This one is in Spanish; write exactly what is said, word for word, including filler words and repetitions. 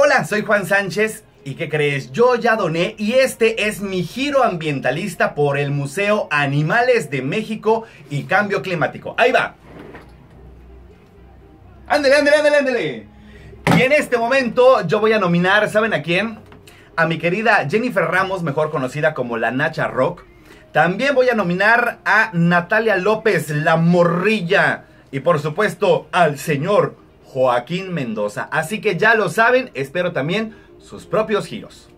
Hola, soy Juan Sánchez. ¿Y qué crees? Yo ya doné y este es mi giro ambientalista por el Museo Animales de México y Cambio Climático. Ahí va. Ándale, ándale, ándale, ándale. Y en este momento yo voy a nominar, ¿saben a quién? A mi querida Jennifer Ramos, mejor conocida como la Nacha Rock. También voy a nominar a Natalia López, la morrilla. Y por supuesto al señor Joaquín Mendoza. Así que ya lo saben, espero también sus propios giros.